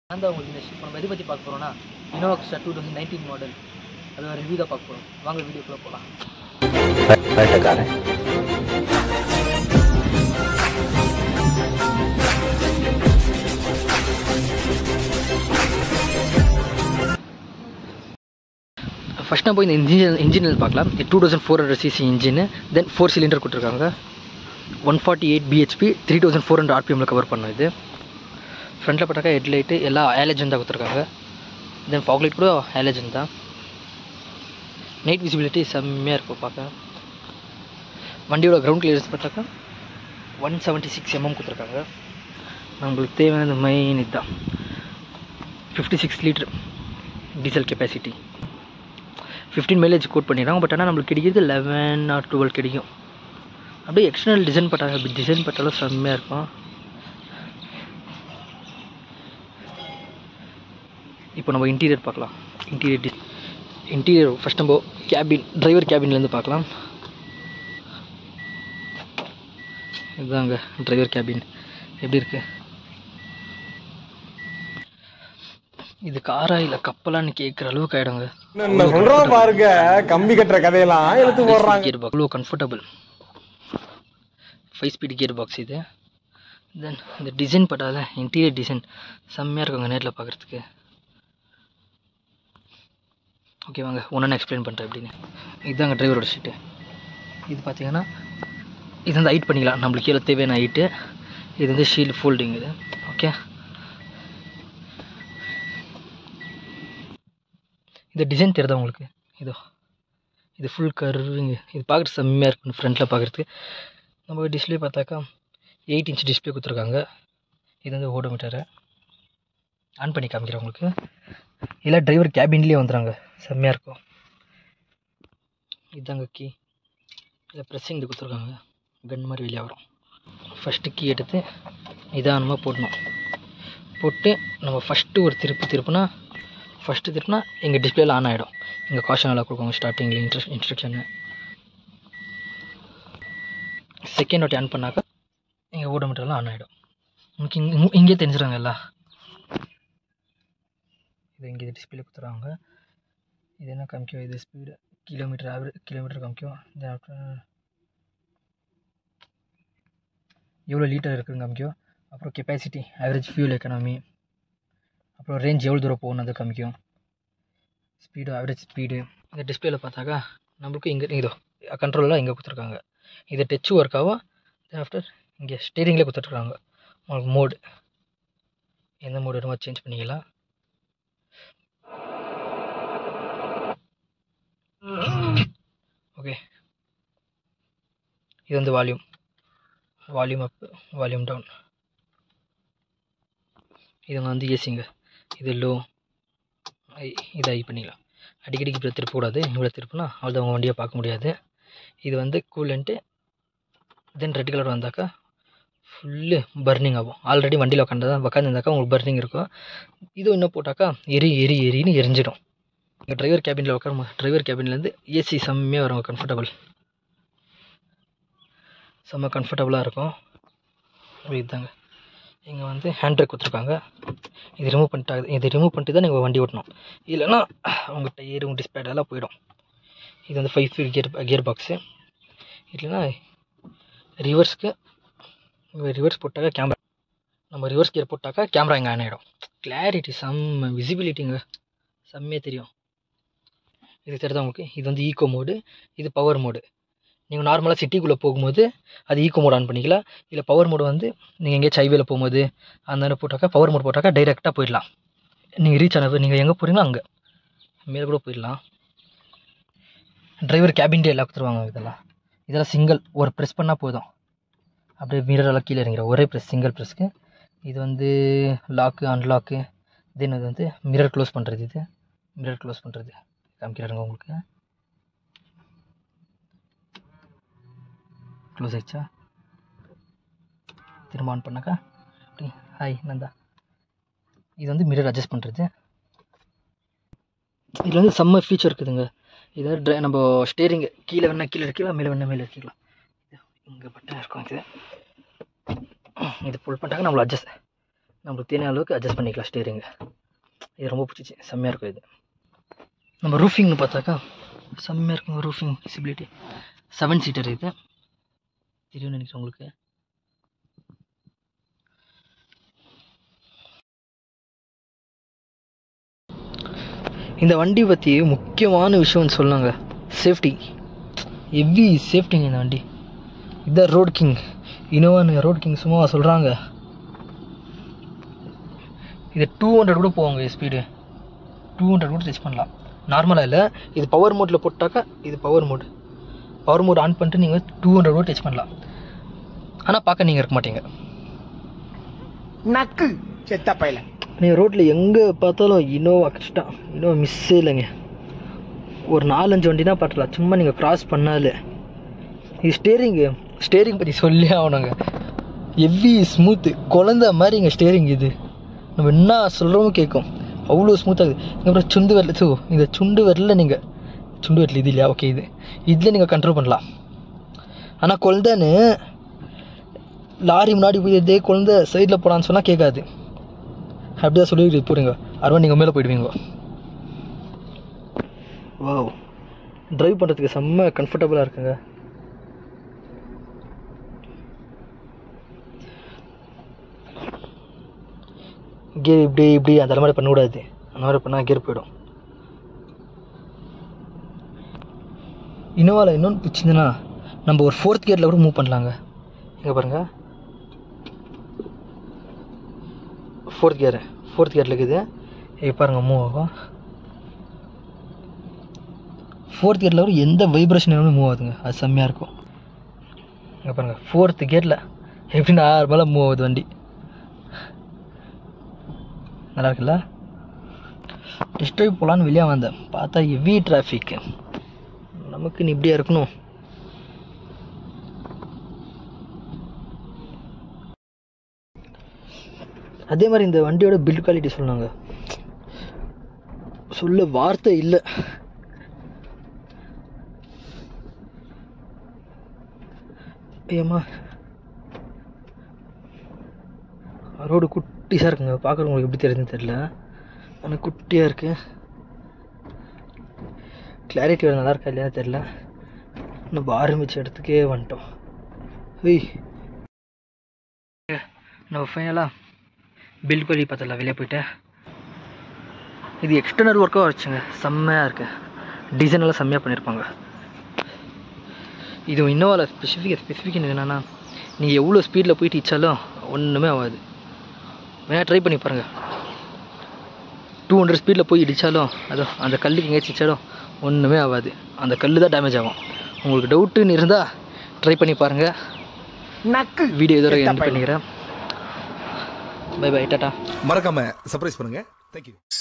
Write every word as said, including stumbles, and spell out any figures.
நான் தான் உங்களுக்கு இந்த இப்போ நம்ம எதை பற்றி பார்க்க போகிறோம்னா Innova crysta two thousand nineteen model அதோட ரிவ்யூ தான் பார்க்க போகிறோம். வாங்க வீடியோக்குள்ளே போகலாம். ஃபஸ்ட் நம்ம இந்த இன்ஜின் இன்ஜினில் பார்க்கலாம். Two thousand four hundred CC engine, then four cylinder கொடுத்துருக்காங்க. One forty eight BHP, three thousand four hundred ஆர்பிஎம்மில் கவர் பண்ணும். இது ஃப்ரண்ட்டில் பார்த்தாக்கா ஹெட்லைட்டு எல்லாம் ஹேலஜன் தான் கொடுத்துருக்காங்க. தென் ஃபாக் லைட் கூட ஹேலஜன் தான். நைட் விசிபிலிட்டி செம்மையாக இருக்கும் பார்க்க. வண்டியோட கிரவுண்ட் கிளியரன்ஸ் பார்த்தாக்கா ஒன் செவன்ட்டி சிக்ஸ் எம்எம் கொடுத்துருக்காங்க. நம்மளுக்கு தேவையான மெயின் இதுதான். Fifty six litre diesel capacity, fifteen mileage quote பண்ணிடுறாங்க. பட் ஆனால் நம்மளுக்கு கிடைக்கிறது லெவன் ஆர் டுவெல் கிடைக்கும். அப்படியே எக்ஸ்டர்னல் டிசைன் பட்டாங்க. அப்படி டிசைன் பட்டாலும் செம்மையாக இருக்கும். இப்போ நம்ம இன்டீரியர் பார்க்கலாம். இன்டீரியர் டி இன்டீரியர் ஃபஸ்ட் நம்ம கேபின் டிரைவர் கேபின்லேருந்து பார்க்கலாம். இதுதாங்க டிரைவர் கேபின். எப்படி இருக்கு? இது காரா இல்லை கப்பலான்னு கேட்குற அளவுக்கு ஆகிடுங்க. பாருங்க, கம்பி கட்டுற கதையெல்லாம் எடுத்து போடுறாங்க. கியர் பாக்ஸ் அவ்வளோ comfortable. Five speed gear box இது. தென் இந்த டிசைன் பட்டால இன்டீரியர் டிசைன் செம்மையாக இருக்குங்க நேரில் பார்க்குறதுக்கு. ஓகே வாங்க ஒன்று எக்ஸ்பிளைன் பண்ணுறேன் எப்படின்னு. இதுதாங்க டிரைவரோட சீட்டு. இது பார்த்தீங்கன்னா இது வந்து ஹைட் பண்ணிக்கலாம், நம்மளுக்கு கீழே தேவையான ஹைட்டு. இது வந்து ஷீல்டு ஃபோல்டிங் இது. ஓகே, இந்த டிசைன் தெரியுதா உங்களுக்கு? இதோ இது ஃபுல் கர்விங்க. இது பார்க்குறது செம்மையாக இருக்கும் ஃப்ரண்ட்டில் பார்க்குறதுக்கு. நம்ம டிஸ்பிளே பார்த்தாக்கா எயிட் இன்ச் டிஸ்பிளே கொடுத்துருக்காங்க. இது வந்து ஓடோமீட்டரு. ஆன் பண்ணி காமிக்கிறேன் உங்களுக்கு. இல்லை டிரைவர் கேபின்லேயே வந்துடுறாங்க, செம்மையாக இருக்கும். இதுதாங்க கீ. இதில் ப்ரெஸ்ஸிங் இது கொடுத்துருக்காங்க, கன் மாதிரி வெளியே வரும். ஃபஸ்ட்டு கீ எடுத்து நிதானமாக போடணும். போட்டு நம்ம ஃபஸ்ட்டு ஒரு திருப்பு திருப்புனா ஃபஸ்ட்டு திருப்புனா எங்கள் டிஸ்பிளேல ஆன் ஆகிடும். இங்கே காஷன் எல்லாம் கொடுக்குவாங்க ஸ்டார்டிங்கில் இன்ட்ரெஸ்ட் இன்ஸ்ட்ரக்ஷனு. செகண்ட் வாட்டி ஆன் பண்ணாக்கா எங்கள் ஓடோமீட்டர்லாம் ஆன் ஆகிடும். உங்களுக்கு இங்கே இங்கே தெரிஞ்சிடுறாங்க எல்லாம். இது இங்கே டிஸ்பிளே கொடுத்துருவாங்க. இது என்ன காமிக்கும்? இது ஸ்பீடு கிலோமீட்டர் ஆவரேஜ் கிலோமீட்டர் காமிக்கும். தென் ஆஃப்டர் எவ்வளோ லிட்டர் இருக்குதுன்னு காமிக்கும். அப்புறம் கெப்பாசிட்டி, ஆவரேஜ் ஃபியூல் எக்கனாமி, அப்புறம் ரேஞ்ச் எவ்வளோ தூரம் போகணும் அது காமிக்கும். Speed, average speed. இந்த டிஸ்பிளேல பார்த்தாக்கா நம்மளுக்கு இங்கே இதோ கண்ட்ரோலெலாம் இங்கே கொடுத்துருக்காங்க. இது டச்சு ஒர்க் ஆகும். தென் ஆஃப்டர் இங்கே ஸ்டீரிங்லேயே கொடுத்துட்ருக்காங்க. உங்களுக்கு மோடு எந்த மோடு வேணுமோ சேஞ்ச் பண்ணிக்கலாம். ஓகே, இது வந்து volume volume up, volume down. இது வந்து ஏசிங்க. இது லோ, ஐ, இது ஐ பண்ணிக்கலாம். அடிக்கடிக்கு இப்படி திருப்பக்கூடாது. இவ்வளோ திருப்பினா அவ்வளோ அவங்க வண்டியை பார்க்க முடியாது. இது வந்து கூலண்ட்டு. தென் ரெட் கலர் வந்தாக்கா ஃபுல்லு பர்னிங் ஆகும். ஆல்ரெடி வண்டியில் உட்காந்து உட்காந்துருந்தாக்கா உங்களுக்கு பர்னிங் இருக்கும். இது இன்னும் போட்டாக்கா எரி எரி எரின்னு எரிஞ்சிடும். இங்கே டிரைவர் கேபினில் உட்கார டிரைவர் கேபின்லேருந்து ஏசி செம்மையாக வரும், கம்ஃபர்டபுள், செம்ம கம்ஃபர்டபுளாக இருக்கும். இதுதாங்க இங்கே வந்து ஹேண்ட் பிரேக் கொடுத்துருக்காங்க. இது ரிமூவ் பண்ணிட்டா இது ரிமூவ் பண்ணிட்டு தான் நீங்கள் வண்டி ஓட்டணும். இல்லைன்னா உங்கள் டயர் உங்கள் டிஸ்பிளே எல்லாம் போயிடும். இது வந்து five speed gear gear box. இல்லைன்னா ரிவர்ஸ்க்கு ரிவர்ஸ் போட்டாக்கா கேமரா, நம்ம ரிவர்ஸ் கியர் போட்டாக்கா கேமரா இங்கே ஆன் ஆகிடும். கிளாரிட்டி செம்ம, விசிபிலிட்டிங்க செம்மையாக தெரியும். இது தெரியுதா உங்களுக்கு? இது வந்து ஈக்கோ மோடு, இது பவர் மோடு. நீங்கள் நார்மலாக சிட்டிக்குள்ளே போகும்போது அது ஈக்கோ மோட் ஆன் பண்ணிக்கலாம். இல்லை பவர் மோடு வந்து நீங்கள் எங்கேயாச்சும் ஹைவேல போகும்போது அந்த மாதிரி போட்டாக்கா பவர் மோட் போட்டாக்கா டைரெக்டாக போயிடலாம். நீங்கள் ரீச் ஆனது நீங்கள் எங்கே போகிறீங்களோ அங்கே மேலே கூட போயிடலாம். டிரைவர் கேபின்டே எல்லாம் கொடுத்துருவாங்க. இதெல்லாம் இதெல்லாம் சிங்கிள் ஒரு ப்ரெஸ் பண்ணால் போதும், அப்படியே மிரரெல்லாம் கீழே இறங்கிடும் ஒரே ப்ரெஸ், சிங்கிள் ப்ரெஸ்க்கு. இது வந்து லாக்கு அன்லாக்கு. தென் இது வந்து மிரர் க்ளோஸ் பண்ணுறது. இது மிரர் க்ளோஸ் பண்ணுறது காமிக்கிறாருங்க உங்களுக்கு. க்ளோஸ் ஆயிடுச்சா? திரும்ப ஆன் பண்ணாக்கா அப்படி ஹாய் நந்தா. இது வந்து மிரர் அட்ஜஸ்ட் பண்ணுறது. இதில் வந்து செம்ம ஃபீச்சர் இருக்குதுங்க. இதை ட்ரை நம்ம ஸ்டேரிங்கு கீழே வேணால் கீழே இருக்கலாம், மேலே வேணால் மேலே இருக்கலாம். இங்கே பட்டன் இருக்கும். இது இது புல் பண்ணிட்டாங்க நம்மளை அட்ஜஸ்ட் நம்மளுக்கு தேவையான அளவுக்கு அட்ஜஸ்ட் பண்ணிக்கலாம் ஸ்டேரிங்கு. இது ரொம்ப பிடிச்சிச்சு, செம்மையாக இருக்கும் இது. நம்ம ரூஃபிங்னு பார்த்தாக்கா செம்மையாக இருக்கும். ரூஃபிங் விசிபிலிட்டி செவன் சீட்டர் இது தெரியும்னு நினைக்கிறேன் உங்களுக்கு. இந்த வண்டி பற்றி முக்கியமான விஷயம்னு சொன்னாங்க, சேஃப்டி. ஹெவி சேஃப்டிங்க இந்த வண்டி. இதுதான் ரோட் கிங். இனோவான்னு ரோட் கிங் சும்மா சொல்கிறாங்க. இது டூ ஹண்ட்ரட் கூட போவாங்க ஸ்பீடு. டூ ஹண்ட்ரட் கூட டச் பண்ணலாம். நார்மலாக இல்லை, இது பவர் மோட்டில் போட்டாக்கா இது power mode. Power mode on பண்ணிட்டு நீங்கள் டூ ஹண்ட்ரட் கூட டச் பண்ணலாம். ஆனால் பார்க்க நீங்கள் இருக்க மாட்டீங்க. நக்கு செத்த பையல. நீங்கள் ரோட்டில் எங்கே பார்த்தாலும் இனோவா கிறிஸ்டா, இனோவா மிஸ்ஸே இல்லைங்க. ஒரு நாலஞ்சு வண்டி தான் பார்க்கலாம் சும்மா நீங்கள் க்ராஸ் பண்ணாலே. இது ஸ்டேரிங்கு ஸ்டேரிங் பற்றி சொல்லி ஆகணுங்க. ஹெவி ஸ்மூத்து, குழந்த மாதிரி இங்கே ஸ்டேரிங். இது நம்ம என்ன சொல்கிறோமோ கேட்கும், அவ்வளோ ஸ்மூத்தாக இருக்குது. அப்புறம் சுண்டு வரல சோ இந்த சுண்டு வரல நீங்கள் சுண்டு வரல இது இல்லையா, ஓகே. இது இதில் நீங்கள் கண்ட்ரோல் பண்ணலாம். ஆனால் குழந்தைன்னு லாரி முன்னாடி போய் இதே குழந்தை சைடில் போடான்னு சொன்னால் கேட்காது. அப்படிதான் சொல்லி போகிறீங்க, அறுவா நீங்கள் மேலே போயிடுவீங்க. வாவ், ட்ரைவ் பண்ணுறதுக்கு செம்ம கம்ஃபர்டபுளாக இருக்குங்க. கியர் இப்படி இப்படி அந்த மாதிரி பண்ணக்கூடாது. அந்த மாதிரி பண்ணால் கியர் போயிடும். இனோவாவில் இன்னொன்று பிடிச்சிருந்துன்னா நம்ம ஒரு ஃபோர்த் கியரில் கூட மூவ் பண்ணலாங்க. இங்கே பாருங்கள், ஃபோர்த் கியரு ஃபோர்த் கியரில் இருக்குது. இப்போ பாருங்கள் மூவ் ஆகும். ஃபோர்த் கியரில் கூட எந்த வைப்ரேஷன் மூவ் ஆகுதுங்க, அது செம்மையாக இருக்கும். இங்கே பாருங்கள், ஃபோர்த்து கியரில் எப்படி நார்மலாக மூவ் ஆகுது வண்டி. நல்லா இருக்குல்ல? டெஸ்ட் ட்ரைவ் போகலான்னு வெளியே வந்தேன், பார்த்தா ஹெவி டிராஃபிக்கு. நமக்கு நீ இப்படியா இருக்கணும். அதே மாதிரி இந்த வண்டியோட பில்ட் குவாலிட்டி சொன்னாங்க, சொல்ல வார்த்தை இல்லை. ஏம்மா ரோடு குட்டிஸாக இருக்குங்க, பார்க்குறவங்களுக்கு எப்படி தெரியுதுன்னு தெரியல, ஆனால் குட்டியாக இருக்குது. கிளாரிட்டி நல்லா இருக்கா இல்லையா தெரில. நம்ம ஆரம்பித்த இடத்துக்கே வந்துட்டோம். ஏய், நம்ம ஃபைனலாக பில்ட் குவாலிட்டி பார்த்தல வெளியே போயிட்டேன். இது எக்ஸ்டர்னல் ஒர்க்காக வச்சுங்க, செம்மையாக இருக்குது. டிசைனெல்லாம் செம்மையாக பண்ணியிருப்பாங்க. இது இன்னோவாவில் ஸ்பெசிஃபிக் ஸ்பெசிஃபிக் என்னென்னா, நீங்கள் எவ்வளோ ஸ்பீடில் போயிட்டு இச்சாலும் ஒன்றுமே ஆகாது. வேணால் ட்ரை பண்ணி பாருங்கள். டூ ஹண்ட்ரட் ஸ்பீடில் போய் இடித்தாலும் அதோ அந்த கல்லுக்கு எங்கேயாச்சும் இடித்தாலும் ஒன்றுமே ஆகாது. அந்த கல் தான் டேமேஜ் ஆகும். உங்களுக்கு டவுட்டுன்னு இருந்தால் ட்ரை பண்ணி பாருங்கள். நக்கு வீடியோ இதோட எண்ட் பண்ணிக்கிறேன். Bye bye, tata. மறக்காம சர்ப்ரைஸ் பண்ணுங்க. தேங்க்யூ.